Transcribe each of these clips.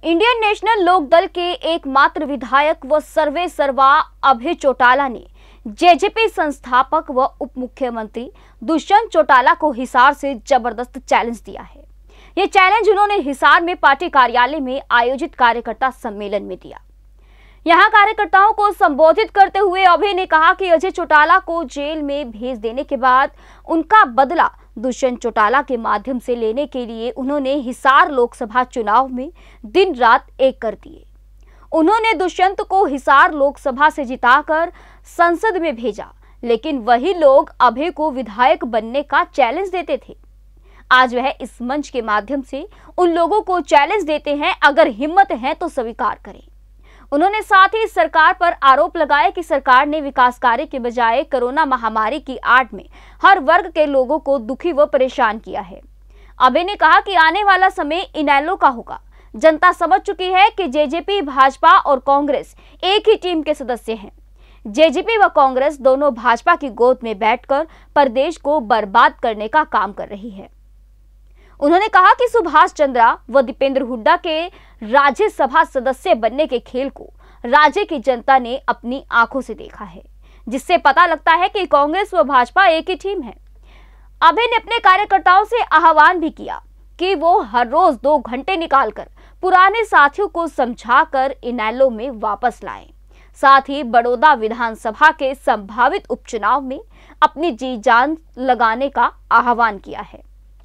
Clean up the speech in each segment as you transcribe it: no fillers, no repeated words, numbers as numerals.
Indian National Lokdal के एकमात्र विधायक व सर्वे सर्वा अभय चौटाला ने जेजेपी संस्थापक व उप मुख्यमंत्री दुष्यंत चौटाला को हिसार से जबरदस्त चैलेंज दिया है। ये चैलेंज उन्होंने हिसार में पार्टी कार्यालय में आयोजित कार्यकर्ता सम्मेलन में दिया। यहां कार्यकर्ताओं को संबोधित करते हुए अभय ने कहा कि अजय चौटाला को जेल में भेज देने के बाद उनका बदला दुष्यंत चौटाला के माध्यम से लेने के लिए उन्होंने हिसार लोकसभा चुनाव में दिन रात एक कर दिए। उन्होंने दुष्यंत को हिसार लोकसभा से जिताकर संसद में भेजा, लेकिन वही लोग अभय को विधायक बनने का चैलेंज देते थे। आज वह इस मंच के माध्यम से उन लोगों को चैलेंज देते हैं, अगर हिम्मत है तो स्वीकार करें। उन्होंने साथ ही सरकार पर आरोप लगाया कि सरकार ने विकास कार्य के बजाय कोरोना महामारी की आड़ में हर वर्ग के लोगों को दुखी व परेशान किया है। अभय ने कहा कि आने वाला समय इनेलो का होगा। जनता समझ चुकी है कि जेजेपी, भाजपा और कांग्रेस एक ही टीम के सदस्य हैं। जेजेपी व कांग्रेस दोनों भाजपा की गोद में बैठकर प्रदेश को बर्बाद करने का काम कर रही है। उन्होंने कहा कि सुभाष चंद्रा व दीपेंद्र हुड्डा के राज्यसभा सदस्य बनने के खेल को राज्य की जनता ने अपनी आंखों से देखा है, जिससे पता लगता है कि कांग्रेस व भाजपा एक ही टीम है। अभय ने अपने कार्यकर्ताओं से आह्वान भी किया कि वो हर रोज 2 घंटे निकालकर पुराने साथियों को समझाकर इनेलो में वापस लाएं। साथ ही बड़ौदा विधानसभा के संभावित उपचुनाव में अपनी जी जान लगाने का आह्वान किया है।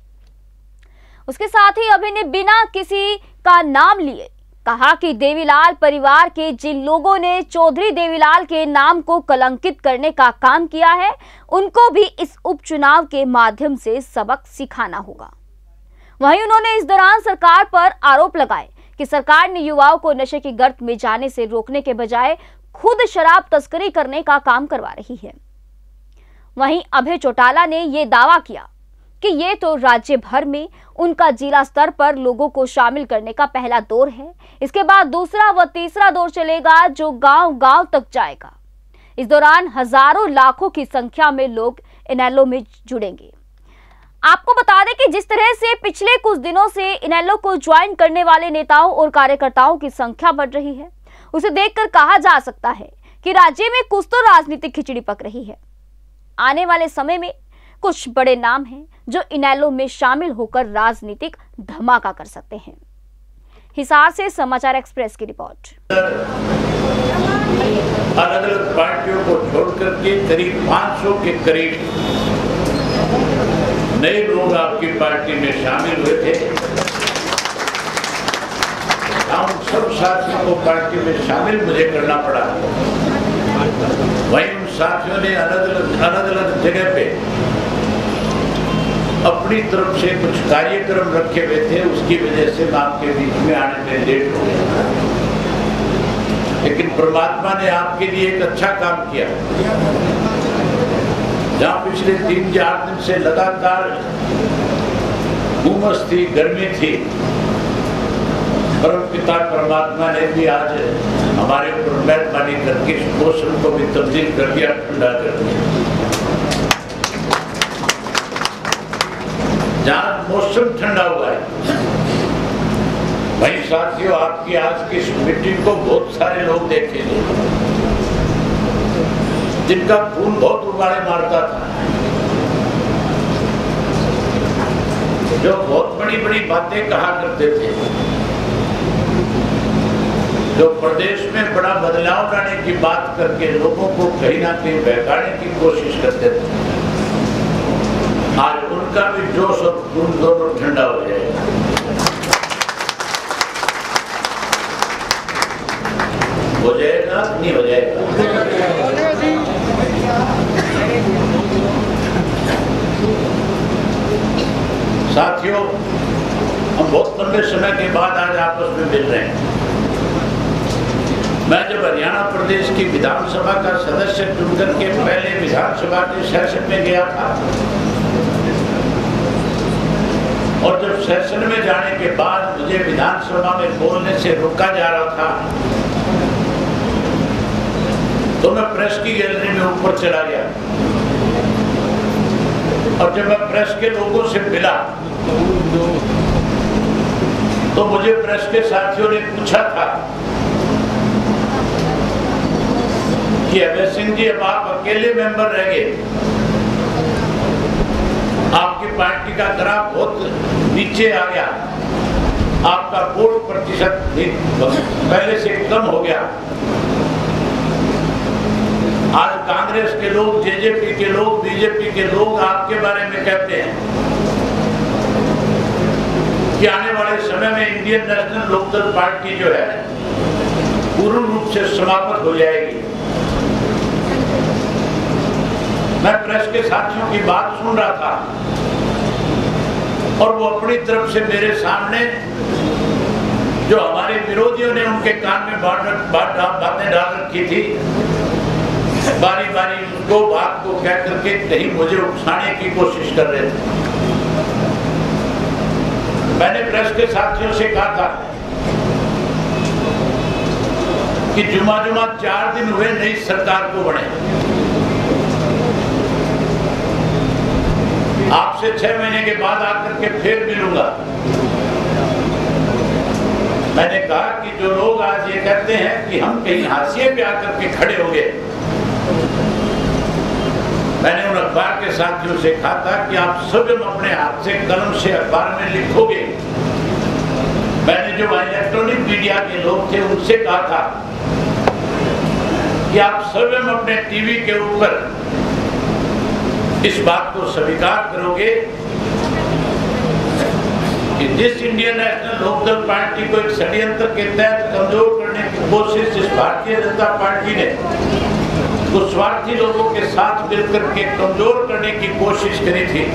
उसके साथ ही अभय ने बिना किसी का नाम लिए कहा कि देवीलाल परिवार के जिन लोगों ने चौधरी देवीलाल के नाम को कलंकित करने का काम किया है, उनको भी इस उपचुनाव के माध्यम से सबक सिखाना होगा। वहीं उन्होंने इस दौरान सरकार पर आरोप लगाए कि सरकार ने युवाओं को नशे की गर्त में जाने से रोकने के बजाय खुद शराब तस्करी करने का काम करवा रही है। वहीं अभय चौटाला ने यह दावा किया कि ये तो राज्य भर में उनका जिला स्तर पर लोगों को शामिल करने का पहला दौर है। इसके बाद दूसरा व तीसरा दौर चलेगा, जो गांव-गांव तक जाएगा। इस दौरान हजारों लाखों की संख्या में लोग इनेलो में जुड़ेंगे। आपको बता दें कि जिस तरह से पिछले कुछ दिनों से इनेलो को ज्वाइन करने वाले नेताओं और कार्यकर्ताओं की संख्या बढ़ रही है, उसे देखकर कहा जा सकता है कि राज्य में कुछ तो राजनीतिक खिचड़ी पक रही है। आने वाले समय में कुछ बड़े नाम हैं जो इनेलो में शामिल होकर राजनीतिक धमाका कर सकते हैं। हिसार से समाचार एक्सप्रेस की रिपोर्ट। अलग अलग पार्टियों को छोड़कर के करीब 500 के करीब नए लोग आपकी पार्टी में शामिल हुए थे। हम सब साथियों को पार्टी में शामिल मुझे करना पड़ा। वहीं उन साथियों ने अलग अलग जगह पे अपनी तरफ से कुछ कार्यक्रम रखे हुए थे, उसकी वजह से मैं आपके बीच में आने में लेट हो गया। लेकिन परमात्मा ने आपके लिए एक अच्छा काम किया। जहां पिछले 3-4 दिन से लगातार उमस थी, गर्मी थी, परमपिता परमात्मा ने भी आज हमारे ऊपर मेहरबानी करके इस मौसम को भी तब्दील कर दिया, ठंडा कर दिया। जहां मौसम ठंडा हुआ है, वहीं साथियों आपकी आज की इस मीटिंग को बहुत सारे लोग देखेंगे जिनका खून बहुत उबाले मारता था, जो बहुत बड़ी बड़ी बातें कहा करते थे, जो प्रदेश में बड़ा बदलाव लाने की बात करके लोगों को कहीं ना कहीं बहकाने की कोशिश करते थे। आज उनका भी जोश और खून दोनों ठंडा हो जाएगा। हो जाएगा नहीं हो जाएगा? साथियों, हम बहुत लंबे समय के बाद आज आपस में मिल रहे हैं। मैं जब हरियाणा प्रदेश की विधानसभा का सदस्य चुनकर के पहले विधानसभा के सेशन में गया था, और जब सेशन में जाने के बाद मुझे विधानसभा में बोलने से रोका जा रहा था, तो मैं प्रेस की गैलरी में ऊपर चला गया। और जब मैं प्रेस के लोगों से मिला तो मुझे प्रेस के साथियों ने पूछा था कि अभय सिंह जी, अब आप अकेले मेंबर रह गए, आपकी पार्टी का ग्राफ बहुत नीचे आ गया, आपका वोट प्रतिशत पहले से कम हो गया। आज कांग्रेस के लोग, जेजेपी के लोग, बीजेपी के लोग आपके बारे में कहते हैं कि आने वाले समय में इंडियन नेशनल लोकदल पार्टी जो है पूर्ण रूप से समाप्त हो जाएगी। मैं प्रेस के साथियों की बात सुन रहा था और वो अपनी तरफ से मेरे सामने जो हमारे विरोधियों ने उनके कान में बातें डाल रखी थी, बारी बारी उनको बात को कह करके कहीं मुझे उकसाने की कोशिश कर रहे थे। मैंने प्रेस के साथियों से कहा था कि जुमा 4 दिन हुए नई सरकार को बने, आपसे 6 महीने के बाद आकर के फिर मिलूंगा। मैंने कहा कि जो लोग आज ये कहते हैं कि हम कहीं हाशिए पे आकर के खड़े हो गए, मैंने उन अखबार के साथियों से कहा था कि आप स्वयं अपने हाथ से कलम से अखबार में लिखोगे। मैंने जो इलेक्ट्रॉनिक मीडिया के लोग थे उनसे कहा था कि आप स्वयं अपने टीवी के ऊपर इस बात को स्वीकार करोगे कि जिस इंडियन नेशनल लोकदल पार्टी को एक षड्यंत्र के तहत कमजोर करने की कोशिश इस भारतीय जनता पार्टी ने कुछ स्वार्थी लोगों के साथ मिलकर के कमजोर करने की कोशिश करी थी,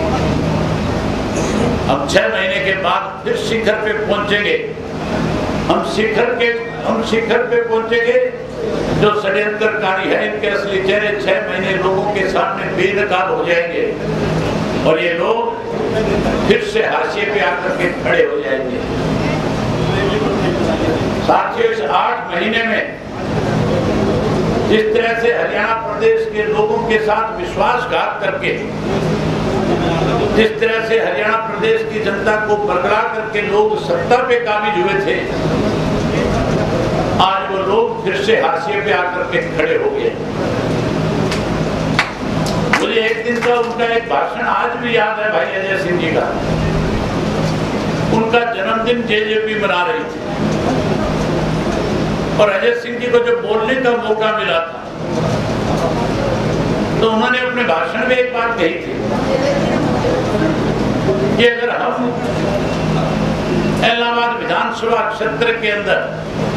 हम 6 महीने के बाद फिर शिखर पे पहुंचेंगे। हम शिखर पे पहुंचेंगे। जो षड्यंत्रकारी है इनके असली चेहरे 6 महीने लोगों के सामने बेनकाब हो जाएंगे और ये लोग फिर से हाशिए पे आकर के खड़े हो जाएंगे। साथियों, इस 8 महीने में जिस तरह से हरियाणा प्रदेश के लोगों के साथ विश्वासघात करके, जिस तरह से हरियाणा प्रदेश की जनता को बरकरार करके लोग सत्ता पे काबिज हुए थे, आज वो लोग फिर से हाशिए पे आकर के खड़े हो गए। मुझे एक दिन का उनका एक भाषण आज भी याद है, भाई अजय सिंह जी का। उनका जन्मदिन जेजेपी मना रही थी और अजय सिंह जी को जब बोलने का मौका मिला था तो उन्होंने अपने भाषण में एक बात कही थी कि अगर हम इलाहाबाद विधानसभा क्षेत्र के अंदर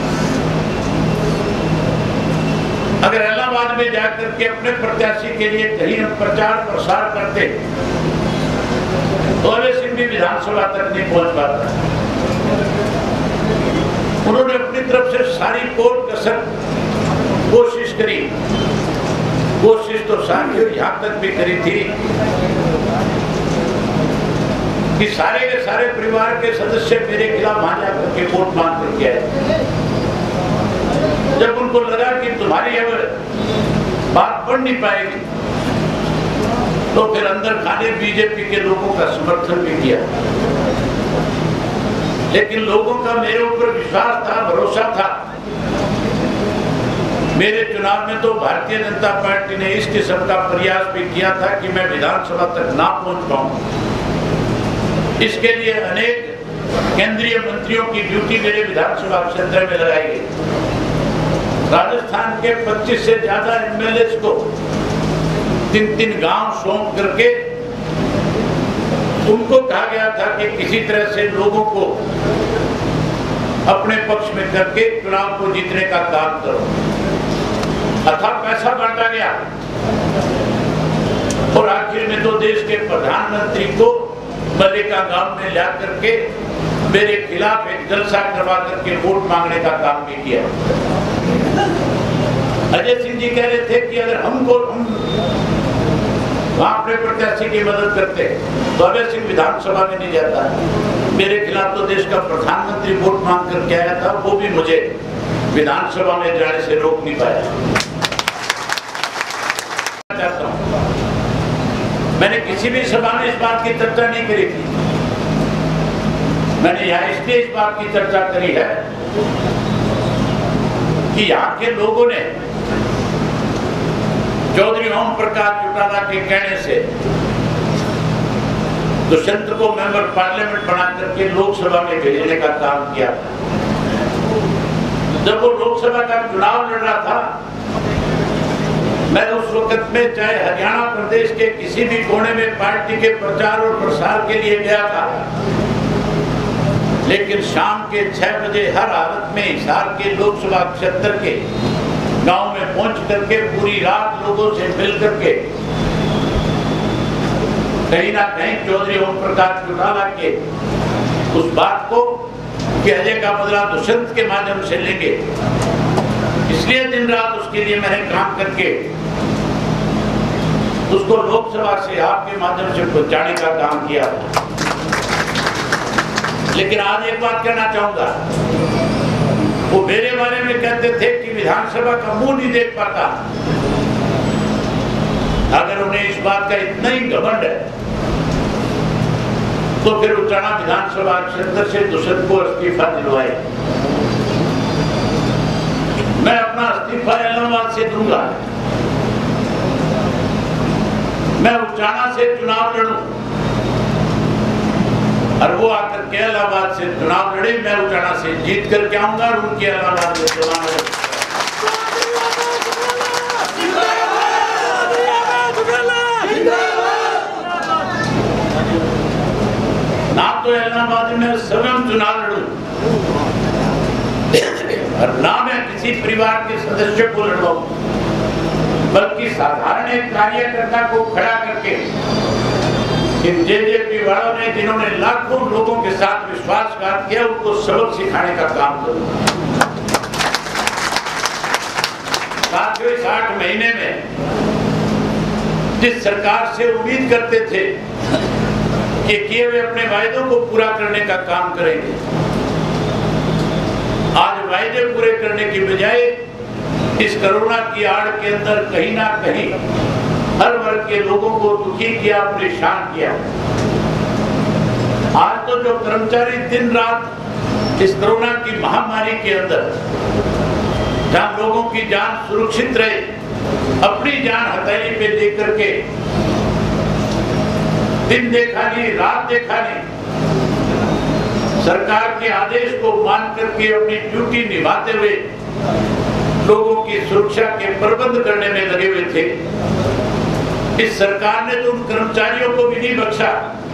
अगर इलाहाबाद में जाकर के अपने प्रत्याशी के लिए कहीं हम प्रचार प्रसार करते तो अजय सिंह भी विधानसभा तक नहीं पहुंच पाता। उन्होंने अपनी तरफ से सारी कोर कसर कोशिश करी। कोशिश तो साथियों यहाँ तक भी करी थी कि सारे के सारे परिवार के सदस्य मेरे खिलाफ वहां जाकर के वोट मांग करके आए। जब उनको लगा कि तुम्हारी अब बात बढ़ नहीं पाएगी तो फिर अंदर खाने बीजेपी के लोगों का समर्थन भी किया। लेकिन लोगों का मेरे ऊपर विश्वास था, भरोसा था। मेरे चुनाव में तो भारतीय जनता पार्टी ने इस किस्म का प्रयास भी किया था कि मैं विधानसभा तक ना पहुंच पाऊं। इसके लिए अनेक केंद्रीय मंत्रियों की ड्यूटी मेरे विधानसभा क्षेत्र में लगाई गई। राजस्थान के 25 से ज्यादा एमएलए को 3-3 गांव सौंप करके उनको कहा गया था कि किसी तरह से लोगों को अपने पक्ष में करके चुनाव को जीतने का काम करो। अथाह पैसा बांटा गया और आखिर में तो देश के प्रधानमंत्री को मल्लिका गांव में ला करके मेरे खिलाफ एक जलसा करवा करके वोट मांगने का काम भी किया। अजय सिंह जी कह रहे थे कि अगर हम वहां अपने प्रत्याशी की मदद करते तो अभय सिंह विधानसभा में नहीं जाता। मेरे खिलाफ तो देश का प्रधानमंत्री वोट मांग करके आया था, वो भी मुझे विधानसभा में जाने से रोक नहीं पाया। चाहता हूं, मैंने किसी भी सभा में इस बात की चर्चा नहीं करी थी मैंने यहाँ इसलिए इस बात की चर्चा करी है कि यहाँ के लोगों ने चौधरी ओम प्रकाश चौटाला के कहने से दुष्यंत को मेंबर पार्लियामेंट बना करके लोकसभा में भेजने का काम किया था। जब वो लोकसभा का चुनाव लड़ रहा था, मैं उस वक्त में चाहे हरियाणा प्रदेश के किसी भी कोने में पार्टी के प्रचार और प्रसार के लिए गया था, लेकिन शाम के 6 बजे हर हालत में हिसार के लोकसभा क्षेत्र के गांव में पहुंच करके पूरी रात लोगों से मिल करके कहीं ना कहीं चौधरी ओम प्रकाश चौटाला के उस बात को कि अजय का बदला दुष्यंत के माध्यम से लेंगे, इसलिए दिन रात उसके लिए मैंने काम करके उसको लोकसभा से आपके माध्यम से पहुंचाने का काम किया। लेकिन आज एक बात कहना चाहूंगा, वो मेरे बारे में कहते थे कि विधानसभा का मुंह नहीं देख पाता। अगर उन्हें इस बात का इतना ही घमंड है तो फिर उचाना विधानसभा क्षेत्र से दुष्यंत को इस्तीफा दिलवाए। मैं अपना इस्तीफा इलाहाबाद से दूंगा, मैं उचाना से चुनाव लड़ूं और वो आकर के इलाहाबाद से चुनाव लड़े, मैं उचाना से जीत करके आऊंगा और उनके इलाहाबाद में चुनाव लड़ूंगा। ना तो इलाहाबाद में स्वयं चुनाव लड़ूं और ना मैं किसी परिवार के सदस्य को लड़वाऊं, बल्कि साधारण एक कार्यकर्ता को खड़ा करके इन जेजेपी वालों ने जिन्होंने लाखों लोगों के साथ विश्वासघात किया, उनको सबक सिखाने का काम करूं। साथियों, इस 8 महीने में जिस सरकार से उम्मीद करते थे कि किए हुए अपने वायदों को पूरा करने का काम करेंगे, आज वायदे पूरे करने की बजाय इस कोरोना की आड़ के अंदर कहीं ना कहीं हर वर्ग के लोगों को दुखी किया, परेशान किया। आज तो जो कर्मचारी दिन रात इस कोरोना की महामारी के अंदर जहां लोगों की जान सुरक्षित रहे, अपनी जान हथेली पे लेकर के दिन देखा नहीं, रात देखा नहीं, सरकार के आदेश को मान करके अपनी ड्यूटी निभाते हुए लोगों की सुरक्षा के प्रबंध करने में लगे हुए थे। इस सरकार ने तो उन कर्मचारियों को भी नहीं बख्शा।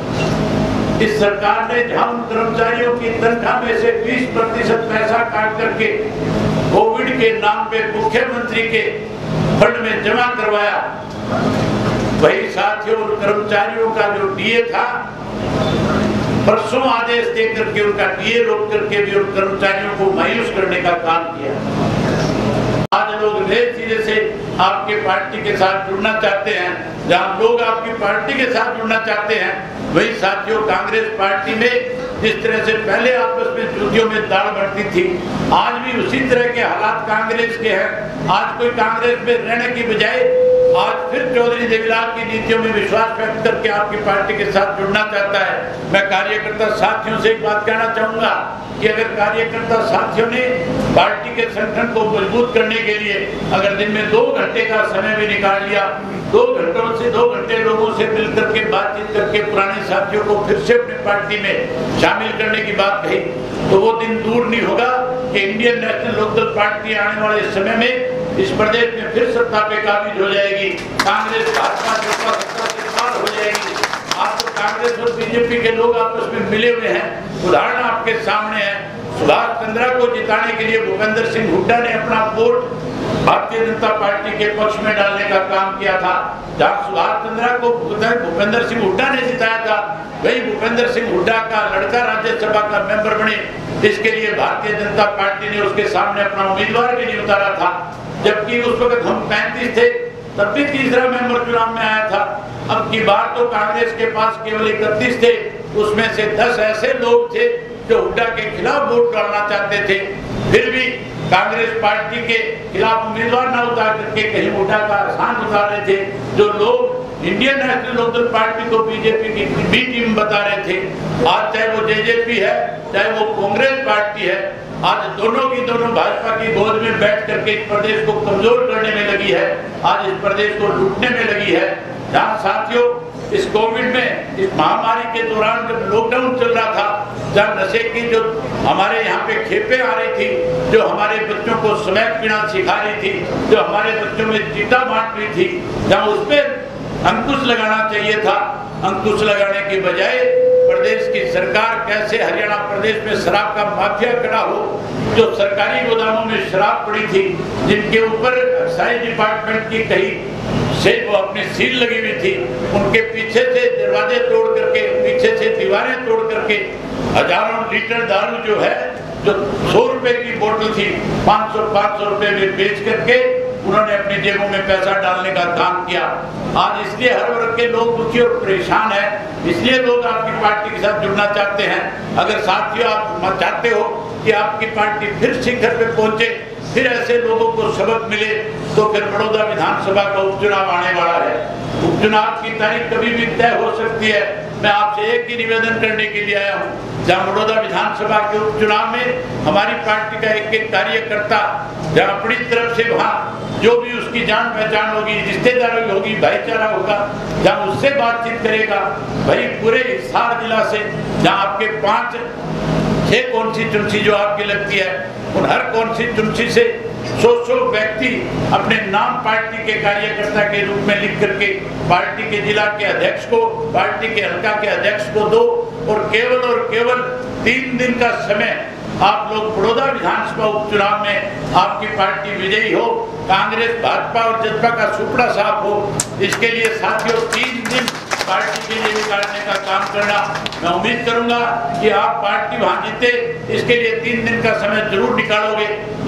इस सरकार ने जहां उन कर्मचारियों की तनख्वाह में से 20% पैसा काट करके कोविड के नाम पे मुख्यमंत्री के फंड में जमा करवाया, वही साथियों उन कर्मचारियों का जो डीए था, परसों आदेश दे करके उनका डीए रोक करके भी उन कर्मचारियों को मायूस करने का काम किया। आज लोग नए सिरे से आपके पार्टी के साथ जुड़ना चाहते हैं। जहां लोग आपकी पार्टी के साथ जुड़ना चाहते हैं, वही साथियों कांग्रेस पार्टी में जिस तरह से पहले आपस में जूतियों में दाल बढ़ती थी, आज भी उसी तरह के हालात कांग्रेस के हैं। आज कोई कांग्रेस में रहने की बजाय आज फिर चौधरी देवीलाल की नीतियों में विश्वास व्यक्त करके आपकी पार्टी के साथ जुड़ना चाहता है। मैं कार्यकर्ता साथियों से एक बात कहना चाहूंगा कि अगर कार्यकर्ता साथियों ने पार्टी के संगठन को मजबूत करने के लिए अगर दिन में 2 घंटे का समय भी निकाल लिया, 2 घंटों से 2 घंटे लोगों से मिल करके बातचीत करके पुराने साथियों को फिर से अपनी पार्टी में शामिल करने की बात कही, तो वो दिन दूर नहीं होगा कि इंडियन नेशनल लोकदल पार्टी आने वाले समय में इस प्रदेश में फिर सत्ता पे काबिज हो जाएगी। कांग्रेस भाजपा सत्ता से पार हो जाएगी। आज तो कांग्रेस और बीजेपी के लोग आपस में मिले हुए हैं। उदाहरण आपके सामने है, सुभाष चंद्रा को जिताने के लिए भूपेंद्र सिंह हुड्डा ने अपना वोट भारतीय जनता पार्टी के पक्ष में डालने का काम किया था। जहाँ सुभाष चंद्रा को भूपेंद्र सिंह हुड्डा ने जिताया था, वही भूपेंद्र सिंह हुड्डा का लड़का राज्यसभा का मेंबर बने। इसके लिए भारतीय जनता पार्टी ने उसके सामने अपना उम्मीदवार भी नहीं उतारा था, जबकि उस वक्त हम 35 थे, तब भी तीसरा मेंबर चुनाव में आया था। अब की बार तो कांग्रेस के पास केवल 31 थे, उसमें से 10 ऐसे लोग थे जो हुड्डा के खिलाफ वोट डालना चाहते थे। फिर भी कांग्रेस पार्टी के खिलाफ उम्मीदवार न उतार करके कहीं हुड्डा का आसान उतार रहे थे। जो लोग इंडियन नेशनल लोकदल पार्टी को बीजेपी की बी टीम बता रहे थे। आज चाहे वो जेजेपी है, चाहे वो कांग्रेस पार्टी है, आज दोनों की दोनों भाजपा की गोद में बैठ करके इस प्रदेश को कमजोर करने में लगी है, आज इस प्रदेश को लूटने में लगी है। जहाँ साथियों इस कोविड में, इस महामारी के दौरान जब लॉकडाउन चल रहा था, जब नशे की जो हमारे यहाँ पे खेपें आ रही थी, जो हमारे बच्चों को स्मैक पीना सिखा रही थी, जो हमारे बच्चों में चिट्टा बांट रही थी, जहाँ उस पर अंकुश लगाना चाहिए था, अंकुश लगाने की बजाय प्रदेश की सरकार कैसे हरियाणा प्रदेश में शराब का माफिया खड़ा हो, जो सरकारी गोदामों में शराब पड़ी थी, जिनके ऊपर एक्साइज डिपार्टमेंट की कहीं से वो अपनी सील लगी हुई थी, उनके पीछे से दरवाजे तोड़ करके, पीछे से दीवारें तोड़ करके हजारों लीटर दारू जो है, जो 100 रुपए की बोतल थी, 500 रुपए में बेच करके उन्होंने अपनी जेबों में पैसा डालने का काम किया। आज इसलिए हर वर्ग के लोग दुखी और परेशान हैं, इसलिए लोग आपकी पार्टी के साथ जुड़ना चाहते हैं। अगर साथियों आप चाहते हो कि आपकी पार्टी फिर शिखर पे पहुंचे, फिर ऐसे लोगों को सबक मिले, तो फिर बड़ौदा विधानसभा का उपचुनाव आने वाला है। उपचुनाव की तारीख कभी भी तय हो सकती है। मैं आपसे एक ही निवेदन करने के लिए आया हूँ, जहाँ बड़ौदा विधानसभा के उपचुनाव में हमारी पार्टी का एक एक कार्यकर्ता जहाँ अपनी तरफ से वहाँ जो भी उसकी जान पहचान होगी, रिश्तेदारी होगी, भाईचारा होगा, जहाँ उससे बातचीत करेगा। भाई पूरे हिसार जिला से जहाँ आपके 5-6 कॉन्स्टिट्यूंसी जो आपकी लगती है, उन हर कॉन्स्टिट्यूंसी से 100 व्यक्ति अपने नाम पार्टी के कार्यकर्ता के रूप में लिख करके पार्टी के जिला के अध्यक्ष को, पार्टी के हल्का के अध्यक्ष को दो, और केवल 3 दिन का समय आप लोग बड़ौदा विधानसभा उपचुनाव में आपकी पार्टी विजयी हो, कांग्रेस, भाजपा और जसपा का सुपड़ा साफ हो। इसके लिए साथियों 3 दिन पार्टी के लिए निकालने का काम करना। मैं उम्मीद करूंगा कि आप पार्टी वहां जीते, इसके लिए 3 दिन का समय जरूर निकालोगे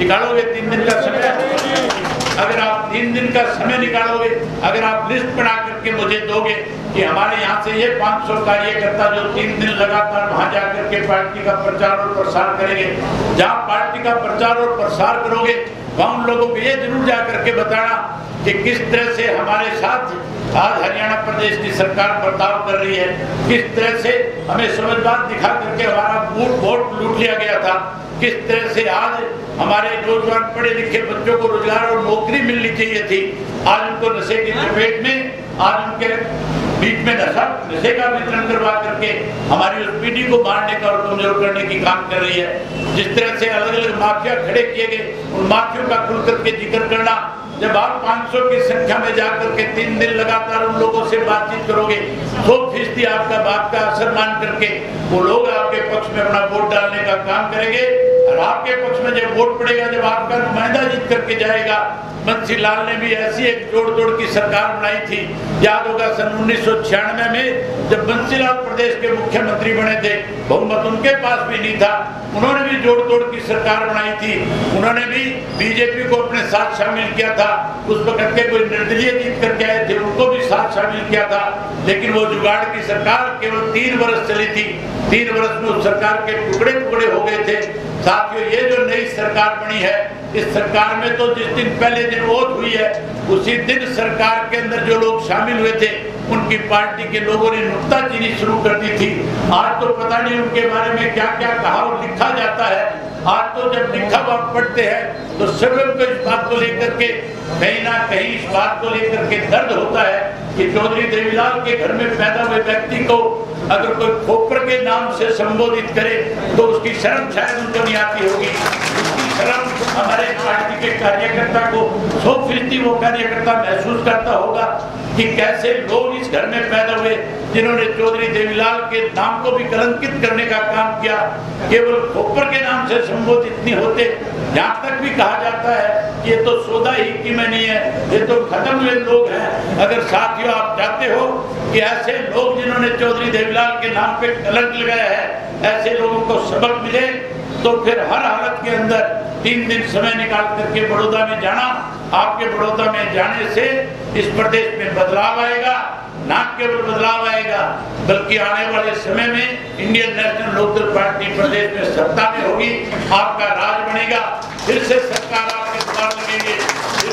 3 दिन का समय। अगर आप 3 दिन का समय निकालोगे, अगर आप लिस्ट बना करके मुझे दोगे कि हमारे यहाँ से ये 500 कार्यकर्ता जो 3 दिन लगातार वहां जाकर के पार्टी का प्रचार और प्रसार करेंगे, जहाँ पार्टी का प्रचार और प्रसार करोगे वहाँ उन लोगों को ये जरूर जा करके बताना कि किस तरह से हमारे साथ आज हरियाणा प्रदेश की सरकार बर्ताव कर रही है, किस तरह से हमें समझदार दिखा करके हमारा वोट लूट लिया गया था, किस तरह से आज हमारे नौजवान पढ़े लिखे बच्चों को रोजगार और नौकरी मिलनी चाहिए थी, आज उनको नशे की चपेट में, आज उनके बीच में नशे का वितरण करवा करके हमारी उस पीढ़ी को मारने का और कमजोर करने की काम कर रही है। जिस तरह से अलग अलग माफिया खड़े किए गए, उन माफियों का खुल करके जिक्र करना। जब आप 500 की संख्या में जाकर के 3 दिन लगातार उन लोगों से बातचीत करोगे, 100% आपका बात का असर मान करके वो लोग आपके पक्ष में अपना वोट डालने का काम करेंगे, और आपके पक्ष में जब वोट पड़ेगा, जब आपका नुमाइंदा जीत करके जाएगा। बंसी लाल ने भी ऐसी एक जोड़ की सरकार बनाई थी, याद होगा सन 1996 में जब बंसीलाल प्रदेश के मुख्यमंत्री बने थे, बहुमत उनके पास भी नहीं था, उन्होंने भी जोड़ की सरकार बनाई थी, उन्होंने भी बीजेपी को अपने साथ शामिल किया था। उस वक्त के कोई निर्दलीय जीत करके आए थे, उनको भी साथ शामिल किया था, लेकिन वो जुगाड़ की सरकार केवल 3 वर्ष चली थी। 3 वर्ष में उस सरकार के टुकड़े हो गए थे। साथियों, ये जो नई सरकार बनी है, इस सरकार में तो जिस दिन पहले दिन वोट हुई है, उसी दिन सरकार के अंदर जो लोग शामिल हुए थे, उनकी पार्टी के लोगों ने नुक्ताचीनी शुरू कर दी थी। आज तो पता नहीं उनके बारे में क्या क्या कहा और लिखा जाता है। आज तो जब लिखा हुआ पढ़ते हैं तो सबको इस बात को लेकर के कहीं ना कहीं इस बात को लेकर के दर्द होता है कि चौधरी देवीलाल के घर में पैदा हुए व्यक्ति को अगर कोई खोपर के नाम से संबोधित करे तो उसकी शर्म शायद उनको नहीं आती होगी। उसकी शर्म हमारे पार्टी के कार्यकर्ता को 100% वो कार्यकर्ता महसूस करता होगा कि कैसे लोग इस घर में पैदा हुए जिन्होंने चौधरी देवीलाल के नाम को भी कलंकित करने का काम किया, केवल खोपर के नाम से संबोधित नहीं होते। यहाँ तक भी कहा जाता है कि ये तो सौदा ही की में नहीं है, ये तो खत्म हुए लोग हैं। अगर साथियों आप चाहते हो कि ऐसे लोग जिन्होंने चौधरी देवीलाल के नाम पे कलंक लगाया है, ऐसे लोगों को सबक मिले, तो फिर हर हालत के अंदर 3 दिन समय निकाल करके बड़ौदा में जाना। आपके बड़ौदा में जाने से इस प्रदेश में बदलाव आएगा, ना केवल बदलाव आएगा बल्कि आने वाले समय में इंडियन नेशनल लोकदल पार्टी प्रदेश में सत्ता में होगी, आपका राज बनेगा, फिर से सरकार आपके द्वार लगेंगे, फिर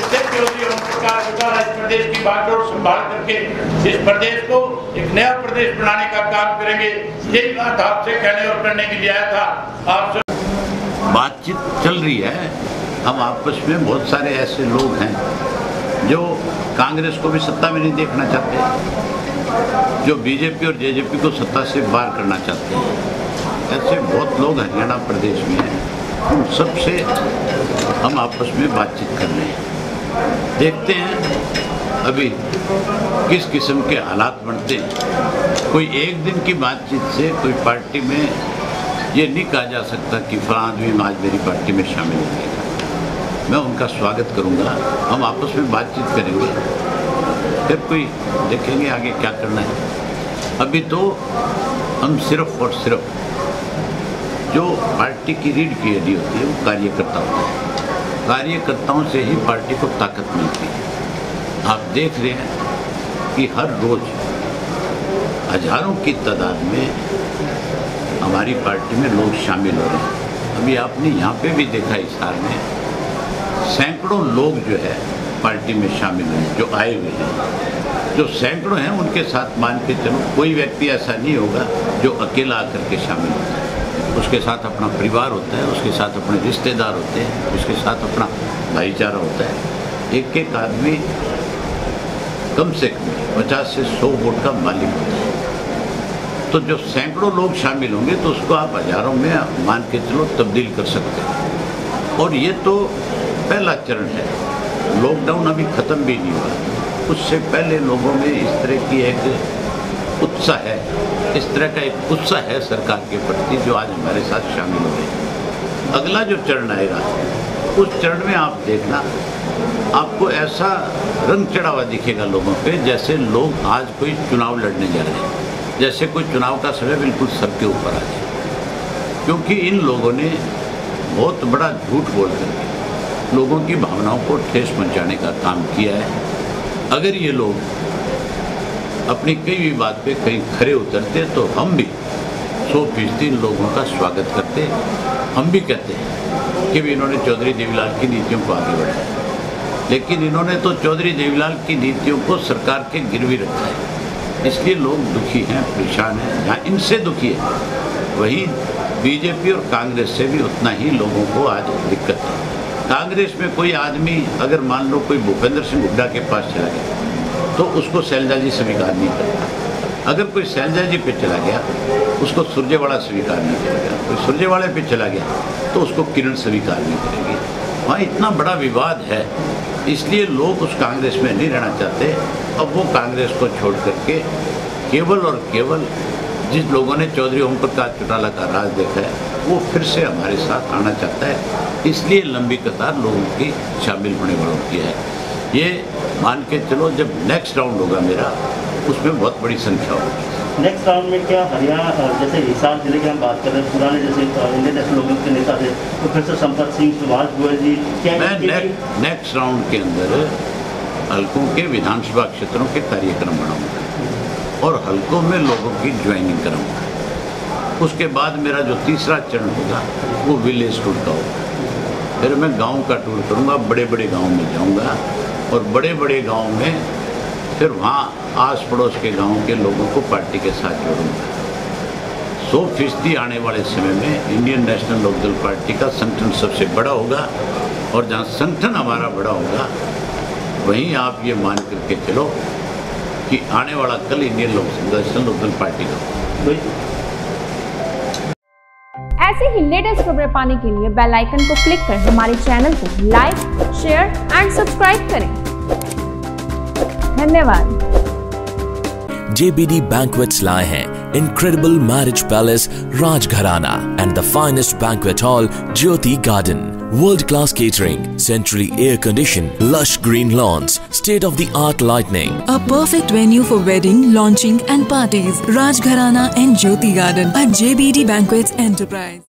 उससे चौधरी ओम प्रकाश चौटाला इस प्रदेश की बागडोर संभाल करके इस प्रदेश को एक नया प्रदेश बनाने का काम करेंगे। यही बात आपसे कहने और करने के लिए आया था। आपसे बातचीत चल रही है। हम आपस में बहुत सारे ऐसे लोग हैं जो कांग्रेस को भी सत्ता में नहीं देखना चाहते, जो बीजेपी और जेजेपी को सत्ता से बाहर करना चाहते हैं। ऐसे बहुत लोग हरियाणा प्रदेश में हैं। उन सबसे हम आपस में बातचीत कर रहे हैं। देखते हैं अभी किस किस्म के हालात बनते हैं। कोई एक दिन की बातचीत से कोई पार्टी में ये नहीं कहा जा सकता कि फलां आदमी आज मेरी पार्टी में शामिल हो जाएगा। मैं उनका स्वागत करूंगा। हम आपस में बातचीत करेंगे, फिर कोई देखेंगे आगे क्या करना है। अभी तो हम सिर्फ और सिर्फ जो पार्टी की रीढ़ की हड्डी होती है वो कार्यकर्ता होता है। कार्यकर्ताओं से ही पार्टी को ताकत मिलती है। आप देख रहे हैं कि हर रोज हजारों की तादाद में हमारी पार्टी में लोग शामिल हो रहे हैं। अभी आपने यहाँ पे भी देखा हिसार में सैकड़ों लोग जो है पार्टी में शामिल हैं, जो आए हुए हैं। जो सैकड़ों हैं उनके साथ मान के चलो कोई व्यक्ति ऐसा नहीं होगा जो अकेला आकर के शामिल होता है। उसके साथ अपना परिवार होता है, उसके साथ अपने रिश्तेदार होते हैं, उसके साथ अपना भाईचारा होता है। एक एक आदमी कम से कम 50 से 100 वोट का मालिक होता है। तो जो सैकड़ों लोग शामिल होंगे तो उसको आप हजारों में मान के चलो तब्दील कर सकते हैं। और ये तो पहला चरण है। लॉकडाउन अभी ख़त्म भी नहीं हुआ। उससे पहले लोगों में इस तरह की एक उत्साह है, इस तरह का एक उत्साह है सरकार के प्रति, जो आज हमारे साथ शामिल हो रहे हैं। अगला जो चरण आएगा उस चरण में आप देखना आपको ऐसा रंग चढ़ा हुआ दिखेगा लोगों पे, जैसे लोग आज कोई चुनाव लड़ने जा रहे हैं, जैसे कोई चुनाव का समय बिल्कुल सर के ऊपर आ जाए। क्योंकि इन लोगों ने बहुत बड़ा झूठ बोल करके लोगों की भावनाओं को ठेस पहुंचाने का काम किया है। अगर ये लोग अपनी कई भी बात पे कहीं खरे उतरते तो हम भी 100% इन लोगों का स्वागत करते। हम भी कहते हैं कि भी इन्होंने चौधरी देवीलाल की नीतियों को आगे बढ़ाया, लेकिन इन्होंने तो चौधरी देवीलाल की नीतियों को सरकार के गिरवी रखा है। इसलिए लोग दुखी हैं, परेशान हैं। जहाँ इनसे दुखी है वहीं बीजेपी और कांग्रेस से भी उतना ही लोगों को आज दिक्कत है। कांग्रेस में कोई आदमी अगर मान लो कोई भूपेंद्र सिंह हुड्डा के पास चला गया तो उसको शैलजा जी स्वीकार नहीं करता। अगर कोई शैलजा जी पे चला गया उसको सुरजेवाला स्वीकार नहीं करेगा। कोई सुरजेवाले पे चला गया तो उसको किरण स्वीकार नहीं करेगी। वहाँ इतना बड़ा विवाद है, इसलिए लोग उस कांग्रेस में नहीं रहना चाहते। अब वो कांग्रेस को छोड़ करके केवल और केवल जिस लोगों ने चौधरी ओम प्रकाश चौटाला का राज देखा है वो फिर से हमारे साथ आना चाहता है। इसलिए लंबी कतार लोगों की शामिल होने वालों की है। ये मान के चलो जब नेक्स्ट राउंड होगा मेरा, उसमें बहुत बड़ी संख्या होगी। नेक्स्ट राउंड में क्या हरियाणा जैसे हिसार जिले की हम बात कर रहे हैं, पुराने जैसे इंडियन नेशनल लोगों के नेता थे प्रोफेसर संपत सिंह, सुभाष गोयल जी, क्या मैं नेक्स्ट राउंड के अंदर हल्कों के विधानसभा क्षेत्रों के कार्यक्रम बनाऊंगा और हल्कों में लोगों की ज्वाइनिंग कराऊंगा। उसके बाद मेरा जो तीसरा चरण होगा वो विलेज टूर का होगा। फिर मैं गांव का टूर करूंगा, बड़े बड़े गांव में जाऊंगा और बड़े बड़े गांव में फिर वहाँ आस पड़ोस के गांव के लोगों को पार्टी के साथ जोड़ूंगा। 100% आने वाले समय में इंडियन नेशनल लोकदल पार्टी का संगठन सबसे बड़ा होगा और जहाँ संगठन हमारा बड़ा होगा वहीं आप ये मान करके चलो कि आने वाला कल इंडियन नेशनल लोकदल पार्टी का। ऐसे ही लेटेस्ट खबरें पाने के लिए बेल आइकन को क्लिक कर हमारे चैनल को लाइक, शेयर एंड सब्सक्राइब करें। धन्यवाद। JBD Banquets लाए हैं incredible marriage palace Rajgharana and the finest banquet hall Jyoti Garden. World-class catering, centrally air-conditioned, lush green lawns, state-of-the-art lighting. A perfect venue for wedding, launching and parties. Rajgharana and Jyoti Garden at JBD Banquets Enterprise.